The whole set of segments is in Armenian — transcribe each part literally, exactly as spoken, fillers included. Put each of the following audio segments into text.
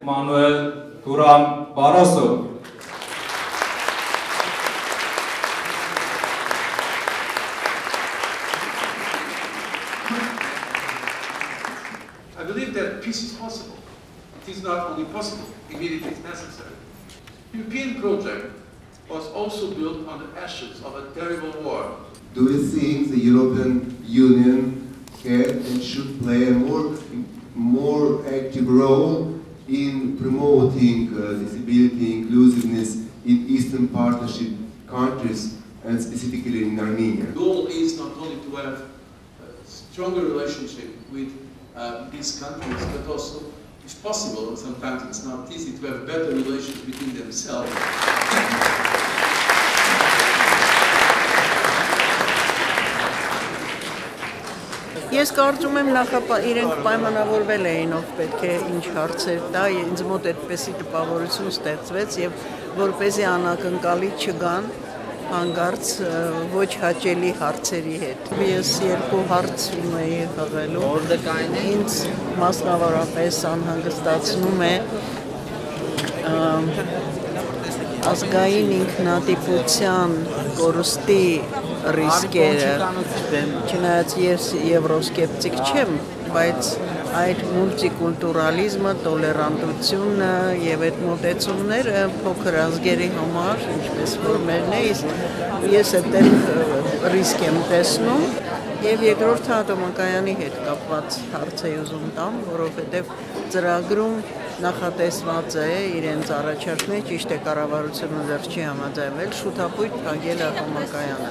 Manuel Durán Barroso. I believe that peace is possible. It is not only possible, immediately it's necessary. The European project was also built on the ashes of a terrible war. Do you think the European Union can and should play a more, more active role in promoting uh, disability inclusiveness in Eastern Partnership countries and specifically in Armenia? The goal is not only to have a stronger relationship with uh, these countries, but also, if possible, and sometimes it's not easy, to have a better relationship between themselves. Ես կարծում եմ նախապա իրենք պայմանավորվել էին ով պետք է ինչ հարցեր տա, ինձ մոտ այդպեսի տպավորություն ստեղծվեց եւ որպեսզի անակնկալի չգան հանգարց ոչ հաճելի հարցերի հետ։ Ես երկու հարց ունեի խաղալու, ինձ մասնավորապես անհանգստացնում է ազգային ինքնատիպության կորուստի ռիսկերը, չնայած ես եվրոսկեպտիկ չեմ, բայց այդ մուլտիկուլտուրալիզմը, տոլերանտությունը եւ այդ մոտեցումները փոքր ազգերի համար, ինչպես որ մերն է, ես այդտեղ ռիսկ եմ տեսնում եւ երկրորդ ատոմակայանի հետ կապված հարց եմ ուզում տամ, որովհետեւ ծրագրում նախատեսված է իրենց առաջարկներ, ճիշտ է կառավարությունը դեռ չի համաձայնվել, շուտապույտ փակել ատոմակայանը։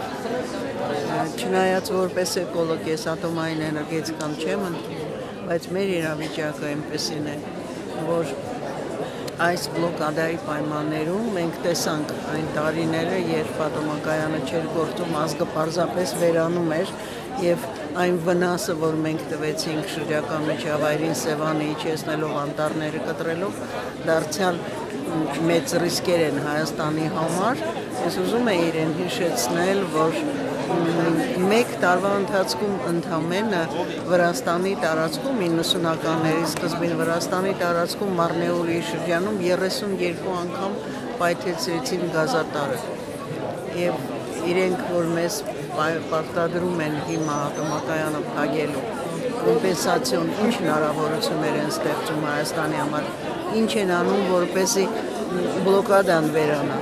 Չնայած որպես էկոլոգ ես ատոմային էներգետիկան չեմ ընդունում, բայց մեր իրավիճակը այնպեսին է, որ այս բլոկադայի պայմաններում մենք տեսանք այն տարիները, երբ ատոմակայանը չէր գործում, ազգը պարզապես վերանում էր եւ այն վնասը, որ մենք տվեցինք շրջակա միջավայրին Սևանը իջեցնելով, անտառները կտրելով, դարձյալ մեծ ռիսկեր են Հայաստանի համար։ Ես ուզում եմ իրեն հիշեցնել, որ մեկ տարվա ընթացքում ընդամենը Վրաստանի տարածքում իննսունականների սկզբին Վրաստանի տարածքում Մարնեուլի շրջանում երեսունյոթ անգամ պայթեցրեցին գազատարը։ Եվ իրենք, որ մեզ պարտադրում են հիմա ատոմակայանը փակելու, կոմպենսացիոն ինչ հնարավորություններ են ստեղծում Հայաստանի համար, ինչ են անում, որպեսզի բլոկադան վերանա։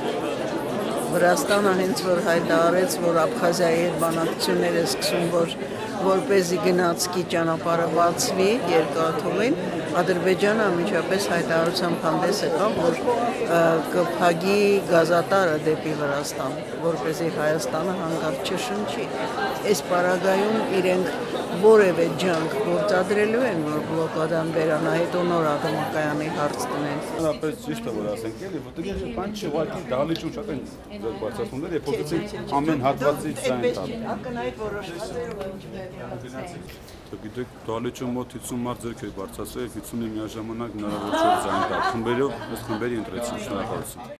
Վրաստանը հենց որ հայտարարեց, որ Աբխազիայի հետ բանակցություններ է սկսում, որ որպեսզի գնացքի ճանապարհը բացվի երկաթուղին, Ադրբեջանը անմիջապես հայտարարությամբ հանդես եկավ, որ կփակի գազատարը դեպի Վրաստան, որպեսզի Հայաստանը հանկարծ չշնչի։ Այս պարագայում իրենք որևէ ջանք գործադրելու են, որ բլոկադան վերանա, հետո նոր ատոմակայանի հարց տնեն։ Ապես ճիշտ է որ ասենք էլի, որտեղ բան չի, ուղղակի դահլիճում շատ են բարձրացումներ, երբ փոխեցին ամեն հատվածից ձայն տալ։ Ակնհայտ որոշված է։ Գիտեք, դահլիճում մոտ հիսուն մարդ ձեռք է բարձրացրել, հիսունը միաժամանակ հնարավոր չէ ձայն տալ։ Խմբերով, ըստ խմբերի ընտրեցին, շնորհակալություն։